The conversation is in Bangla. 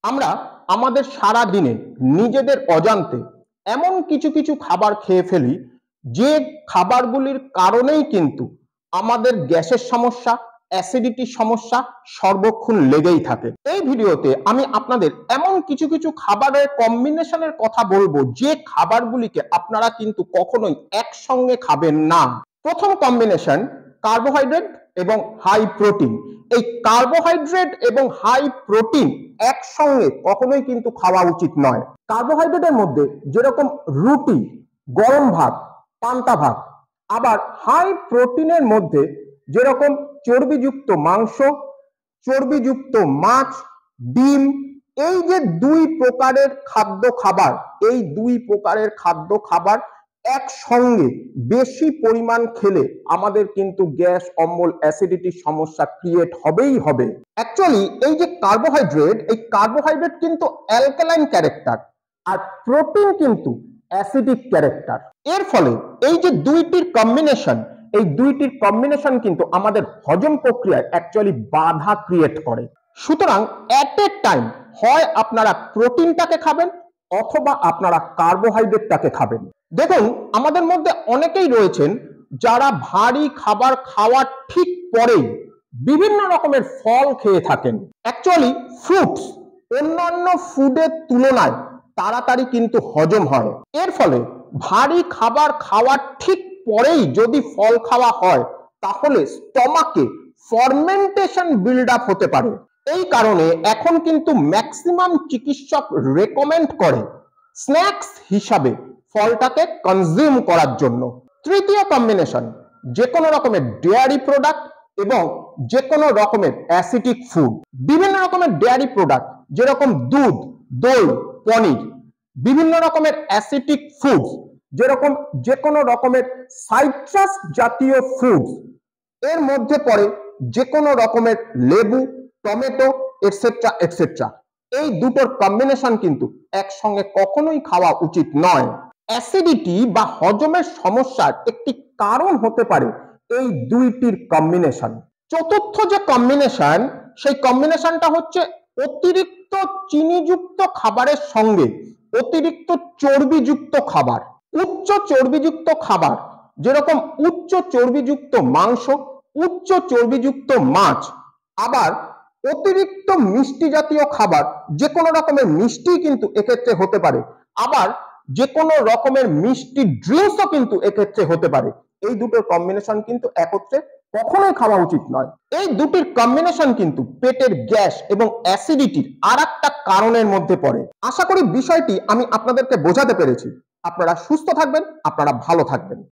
আমরা আমাদের সারা দিনে নিজেদের অজান্তে এমন কিছু কিছু খাবার খেয়ে ফেলি যে খাবারগুলির কারণেই কিন্তু আমাদের গ্যাসের সমস্যা, অ্যাসিডিটির সমস্যা সর্বক্ষণ লেগেই থাকে। এই ভিডিওতে আমি আপনাদের এমন কিছু কিছু খাবারের কম্বিনেশনের কথা বলবো যে খাবারগুলিকে আপনারা কিন্তু কখনোই একসঙ্গে খাবেন না। প্রথম কম্বিনেশন কার্বোহাইড্রেট এবং হাই প্রোটিন। এই কার্বোহাইড্রেট এবং হাই প্রোটিন একসঙ্গে কখনোই কিন্তু খাওয়া উচিত নয়। কার্বোহাইড্রেটের মধ্যে যেরকম রুটি, গরম ভাত, পান্তা ভাত, আবার হাই প্রোটিনের মধ্যে যেরকম চর্বিযুক্ত মাংস, চর্বিযুক্ত মাছ, ডিম, এই যে দুই প্রকারের খাদ্য খাবার, এই দুই প্রকারের খাদ্য খাবার একসঙ্গে বেশি পরিমাণ খেলে আমাদের কিন্তু গ্যাস, অম্বল, অ্যাসিডিটির সমস্যা ক্রিয়েট হবেই হবে। অ্যাকচুয়ালি এই যে কার্বোহাইড্রেট, এই কার্বোহাইড্রেট কিন্তু অ্যালকালাইন ক্যারেক্টার, আর প্রোটিন কিন্তু অ্যাসিডিক ক্যারেক্টার। এর ফলে এই যে দুইটির কম্বিনেশন, এই দুইটির কম্বিনেশন কিন্তু আমাদের হজম প্রক্রিয়ায় অ্যাকচুয়ালি বাধা ক্রিয়েট করে। সুতরাং এট এ টাইম হয় আপনারা প্রোটিনটাকে খাবেন অথবা আপনারা কার্বোহাইড্রেটটাকে খাবেন। দেখুন, আমাদের মধ্যে অনেকেই রয়েছেন যারা ভারী খাবার খাওয়ার ঠিক পরেই বিভিন্ন রকমের ফল খেয়ে থাকেন। অ্যাকচুয়ালি ফ্রুটস অন্যান্য ফুডের তুলনায় তাড়াতাড়ি কিন্তু হজম হয়। এর ফলে ভারী খাবার খাওয়ার ঠিক পরেই যদি ফল খাওয়া হয় তাহলে স্টমাকে ফার্মেন্টেশন বিল্ড আপ হতে পারে। এই কারণে এখন কিন্তু ম্যাক্সিমাম চিকিৎসক রেকমেন্ড করে স্ন্যাক্স হিসাবে ফলটাকে কনজিউম করার জন্য। তৃতীয় কম্বিনেশন, যে কোনো রকমের ডেয়ারি প্রোডাক্ট এবং যে কোনো রকমের অ্যাসিডিক ফুড। বিভিন্ন রকমের ডেয়ারি প্রোডাক্ট যেরকম দুধ, দই, পনির, বিভিন্ন রকমের অ্যাসিডিক ফুডস যেরকম যে কোনো রকমের সাইট্রাস জাতীয় ফুডস, এর মধ্যে পড়ে যে কোনো রকমের লেবু, টমেটো, এটসেট্রা এটসেট্রা। এই দুটোর কম্বিনেশন কিন্তু একসঙ্গে কখনোই খাওয়া উচিত নয়। অ্যাসিডিটি বা হজমের সমস্যার একটি কারণ হতে পারে এই দুইটির কম্বিনেশন। চতুর্থ যে কম্বিনেশন, সেই কম্বিনেশনটা হচ্ছে অতিরিক্ত চিনিযুক্ত খাবারের সঙ্গে অতিরিক্ত চর্বিযুক্ত খাবার। উচ্চ চর্বিযুক্ত খাবার যেরকম উচ্চ চর্বিযুক্ত মাংস, উচ্চ চর্বিযুক্ত মাছ, আবার অতিরিক্ত মিষ্টি জাতীয় খাবার, যে কোনো রকমের মিষ্টি কিন্তু এক্ষেত্রে হতে পারে, আবার যে কোনো রকমের মিষ্টি ড্রিঙ্কসও কিন্তু এক্ষেত্রে হতে পারে। এই দুটোর কম্বিনেশন কিন্তু একত্রে কখনোই খাওয়া উচিত নয়। এই দুটির কম্বিনেশন কিন্তু পেটের গ্যাস এবং অ্যাসিডিটির আরেকটা কারণের মধ্যে পড়ে। আশা করি বিষয়টি আমি আপনাদেরকে বোঝাতে পেরেছি। আপনারা সুস্থ থাকবেন, আপনারা ভালো থাকবেন।